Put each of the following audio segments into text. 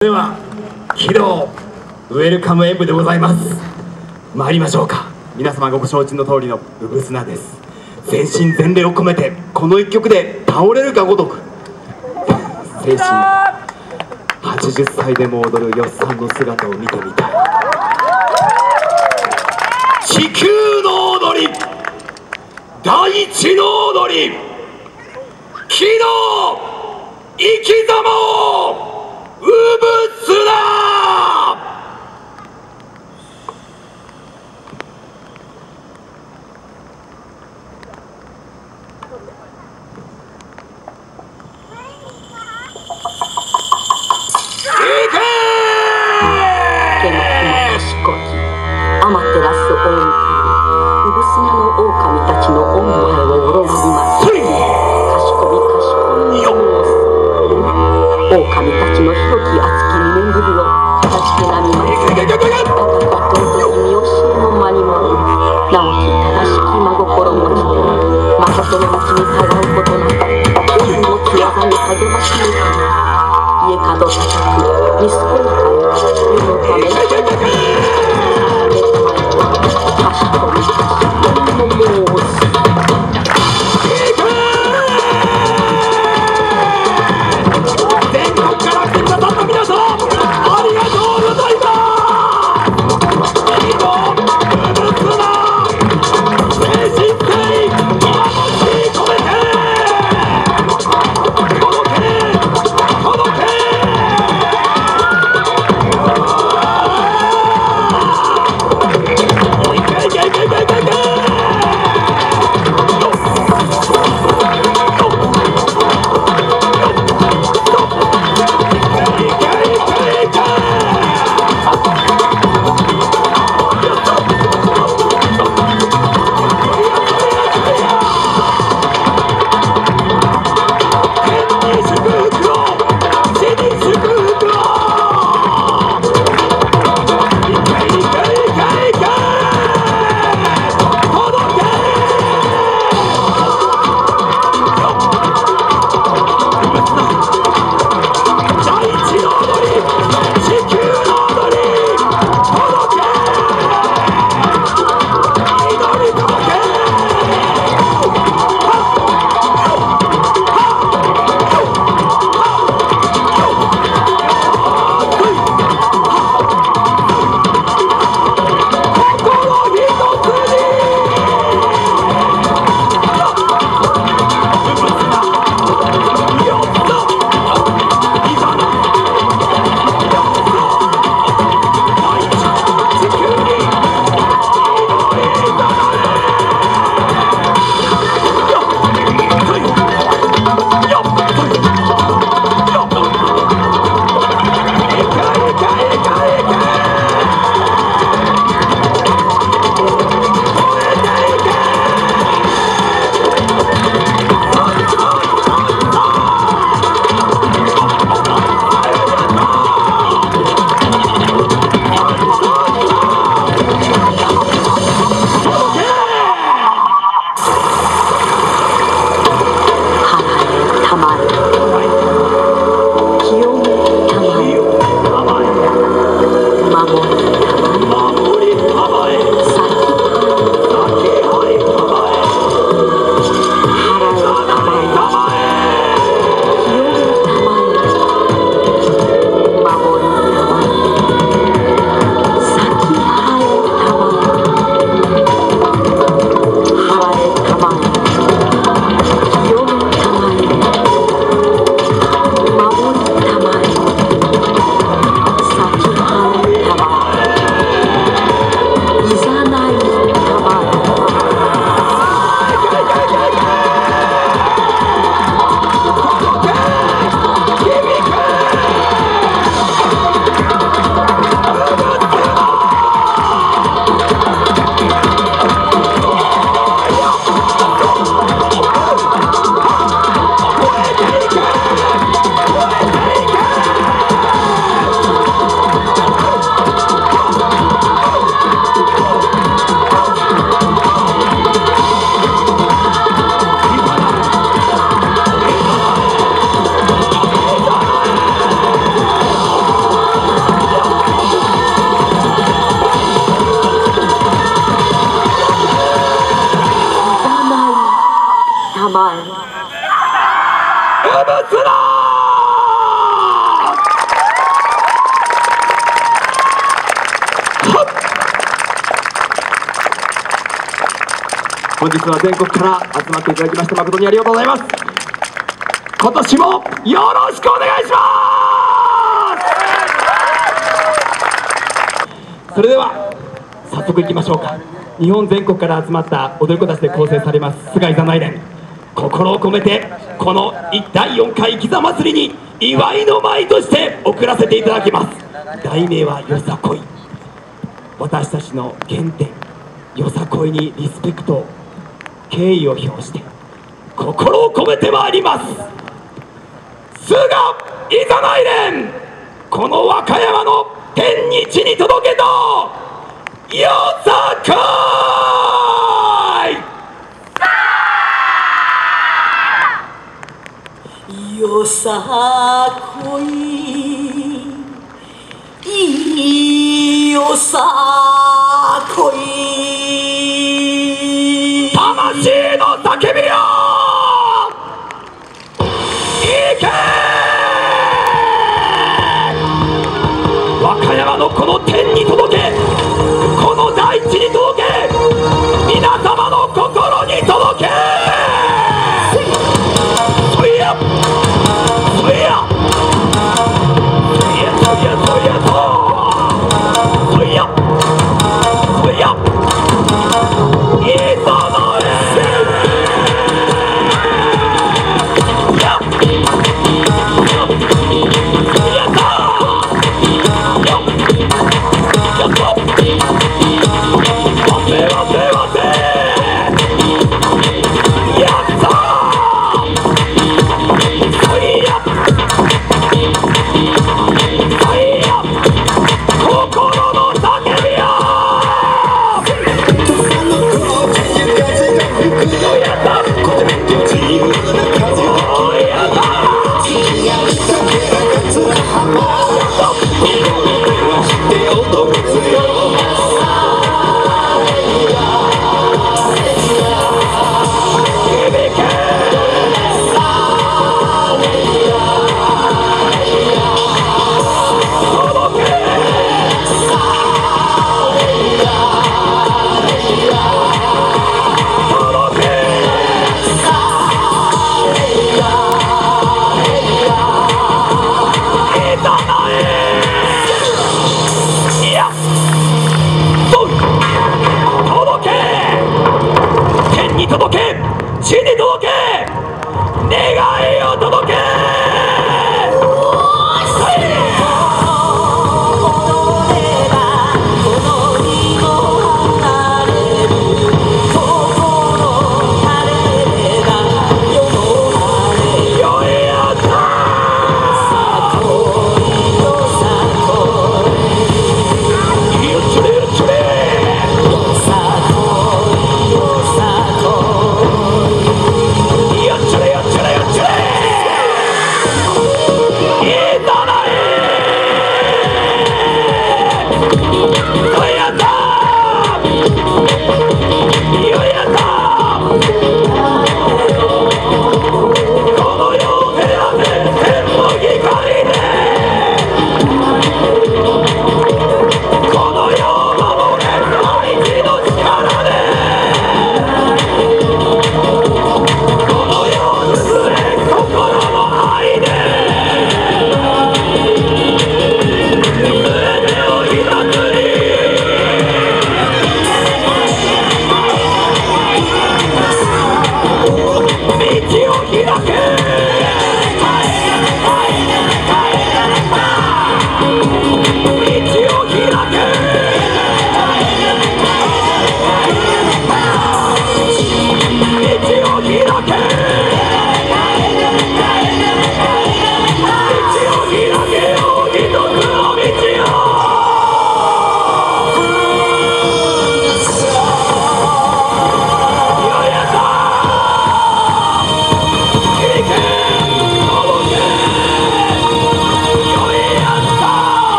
では起動ウェルカム演舞でございます。参りましょうか。皆様ご承知の通りのうぶすなです。全身全霊を込めてこの一曲で倒れるがごとく精神80歳でも踊るよっさんの姿を見てみたい。地球の踊り、大地の踊り、木の生き様をうぶすな。 アマテラス大神、うぶすなの狼たちの御前を滅びます。かしこみかしこみよ狼たちの広き熱き二年ぶりを正しくなみます。だが圧倒的見教えの間にも直き正しき真心持ちで誠の道にたがうことなく自分の強さに励ましにか家門たたくミスコイカの世のためにいけいけいけいけいけ様へ。 うぶすな。本日は全国から集まっていただきまして誠にありがとうございます。今年もよろしくお願いします。それでは早速いきましょうか。日本全国から集まった踊り子たちで構成されます菅井座内連、心を込めてこの第4回生き座祭りに祝いの舞として送らせていただきます。題名はよさこい。私たちの原点よさこいにリスペクト敬意を表して心を込めてまいります。菅井座内連、この和歌山の天に地に届けとよさこいよさこいよさこい、 魂の叫びよいけ。和歌山のこの天に届け、この大地に届け、皆様の心に届け。そいやそいやそいやそいやそいやそいやそいやいざのえやった届け、地に届け、願いを届け。よっちゃれよっちゃれよっちゃれ。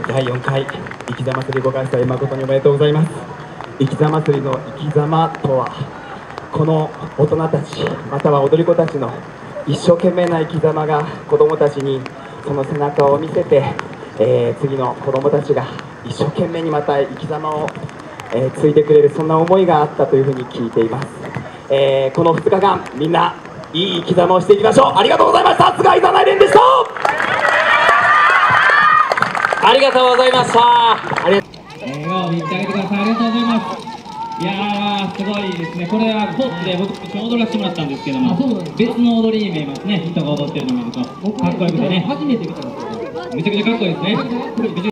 第4回生きざ祭りご開催誠におめでとうございます。生きざ祭りの生き様とは、この大人たちまたは踊り子たちの一生懸命な生き様が子どもたちにその背中を見せて、次の子どもたちが一生懸命にまた生き様を、継いでくれる、そんな思いがあったというふうに聞いています。この2日間みんないい生き様をしていきましょう。ありがとうございました。菅井早苗蓮でした。 ありがとうございました。 笑顔で言ってあげてください。ありがとうございます。いやー、すごいですね。これはポーズで僕一緒に踊らせてもらったんですけども、別の踊りに見えますね。人が踊ってるのを見るとかっこよくてね、初めて見たんですけど、めちゃくちゃかっこいいですね。